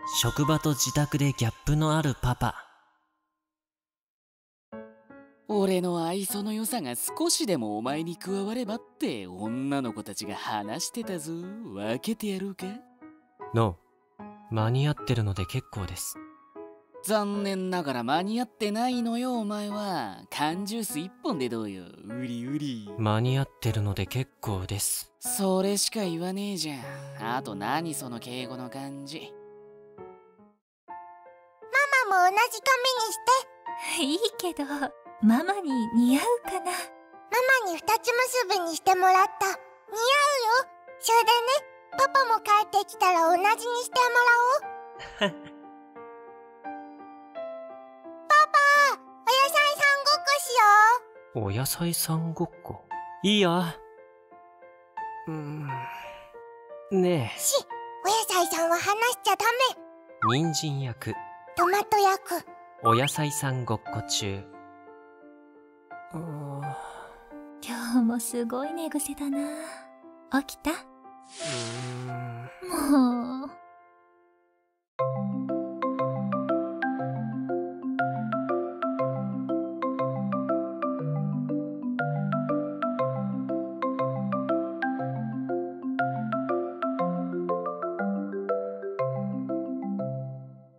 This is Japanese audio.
職場と自宅でギャップのあるパパ。 俺の愛想の良さが少しでもお前に加わればって女の子たちが話してたぞ。分けてやろうか。 ノー、間に合ってるので結構です。 残念ながら間に合ってないのよ。お前は缶ジュース一本でどうよ。うりうり。 間に合ってるので結構です。 それしか言わねえじゃん。あと何その敬語の感じ。 ママも同じ髪にして。 いいけど、ママに似合うかな。 ママに二つ結びにしてもらった。似合うよ。それでね、パパも帰ってきたら同じにしてもらおう。パパ、お野菜さんごっこしよう。 お野菜さんごっこ。いいよ。ねお野菜さんは話しちゃダメ。 え、人参役、 トマト役。 お野菜さんごっこ中。 今日もすごい寝癖だな。起きた？もう。